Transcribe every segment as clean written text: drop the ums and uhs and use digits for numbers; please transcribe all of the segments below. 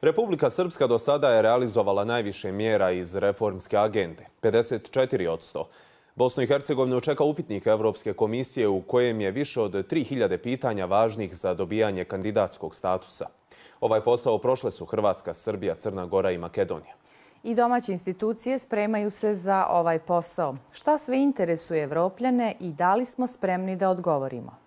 Republika Srpska do sada je realizovala najviše mjera iz reformske agende, 54%. Bosnu i Hercegovinu čeka upitnik Evropske komisije u kojem je više od 3000 pitanja važnih za dobijanje kandidatskog statusa. Ovaj posao prošle su Hrvatska, Srbija, Crna Gora i Makedonija. I domaće institucije spremaju se za ovaj posao. Šta sve interesuje Evropljane i da li smo spremni da odgovorimo?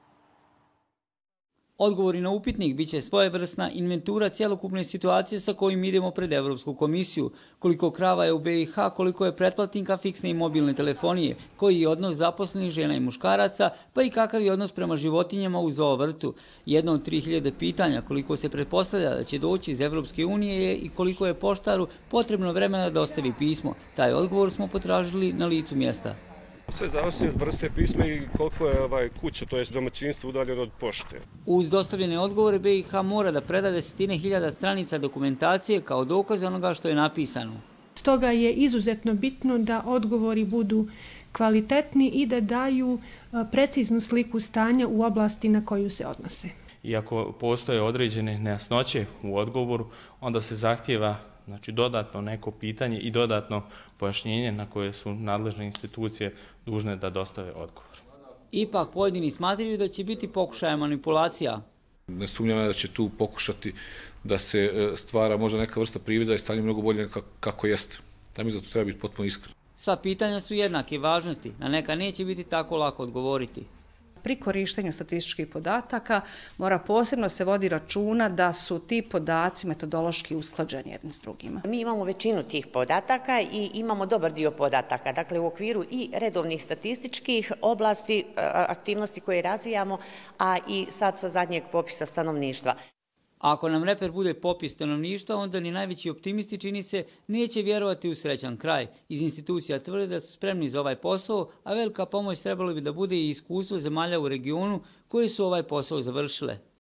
Odgovori na upitnik biće svojevrsna inventura cjelokupne situacije sa kojim idemo pred Evropsku komisiju. Koliko krava je u BiH, koliko je pretplatnika fiksne i mobilne telefonije, koji je odnos zaposlenih žena i muškaraca, pa i kakav je odnos prema životinjama u zoovrtu. Jedno od 3000 pitanja koliko se pretpostavlja da će doći iz Evropske unije je i koliko je poštaru potrebno vremena da dostavi pismo. Taj odgovor smo potražili na licu mjesta. Sve zavisi od vrste pisma i koliko je kuća, to je domaćinstvo, udaljeno od pošte. Uz dostavljene odgovore BiH mora da preda desetine hiljada stranica dokumentacije kao dokaz onoga što je napisano. Stoga je izuzetno bitno da odgovori budu kvalitetni i da daju preciznu sliku stanja u oblasti na koju se odnose. Iako postoje određene nejasnoće u odgovoru, onda se zahtijeva dodatno neko pitanje i dodatno pojašnjenje na koje su nadležne institucije dužne da dostave odgovor. Ipak pojedini smatraju da će biti pokušaja manipulacija. Ne sumnjam da će tu pokušati da se stvara možda neka vrsta privida i stanje mnogo bolje kako jeste. Da mi za to treba biti potpuno iskren. Sva pitanja su jednake važnosti, na neka neće biti tako lako odgovoriti. Pri korištenju statističkih podataka mora posebno se vodi računa da su ti podaci metodološki usklađeni jedni s drugima. Mi imamo većinu tih podataka i imamo dobar dio podataka, dakle u okviru i redovnih statističkih oblasti, aktivnosti koje razvijamo, a i sad sa zadnjeg popisa stanovništva. Ako nam reper bude popis stanovništva, onda ni najveći optimisti, čini se, neće vjerovati u srećan kraj. Iz institucija tvrde da su spremni za ovaj posao, a velika pomoć trebalo bi da bude i iskustvo zemalja u regionu koje su ovaj posao završile.